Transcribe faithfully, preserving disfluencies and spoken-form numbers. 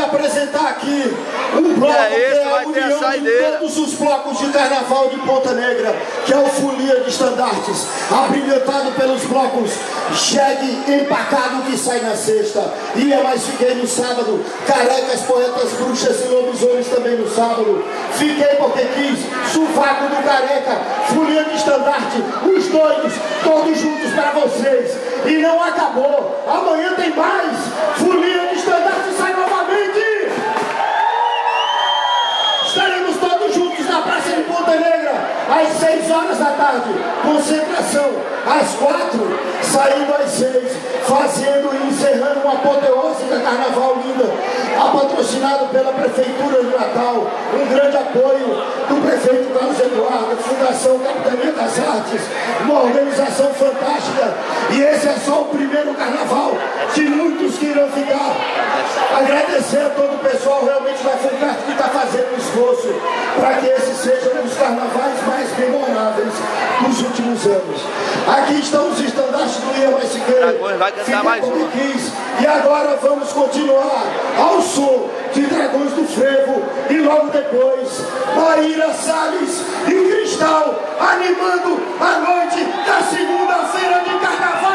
apresentar aqui um bloco é esse, que é a vai ter a união de saideira. todos os blocos de carnaval de Ponta Negra, que é o Folia de Estandartes, abrilhantado pelos blocos Chegue, Empacado, que sai na sexta, Ia Mais Fiquei no sábado, Carecas, Poetas, Bruxas e Lobisomens também no sábado, Fiquei Porque Quis, Sovaco do Careca, Folia de Estandarte, os dois, todos juntos para vocês. E não acabou, amanhã tem mais, Folia de Estandarte sai novamente. Estaremos todos juntos na Praça de Ponta Negra, às seis horas da tarde, concentração às quatro, saindo às seis, fazendo e encerrando uma apoteose da Carnaval Linda, patrocinado pela Prefeitura de Natal, um grande apoio do prefeito Carlos Eduardo, Fundação Capitania das Artes, uma organização fantástica, e esse é só o primeiro carnaval de muitos que irão ficar. Agradecer a todo o pessoal realmente da FUNCART que está fazendo um esforço para que esse seja um dos carnavais mais memoráveis dos últimos anos. Aqui estão os estandartes do Ia Mais Fiquei, vai cantar mais uma. E agora vamos continuar ao som de Dragões do Frevo e logo depois Maíra Salles e Cristal animando a noite da segunda-feira de carnaval.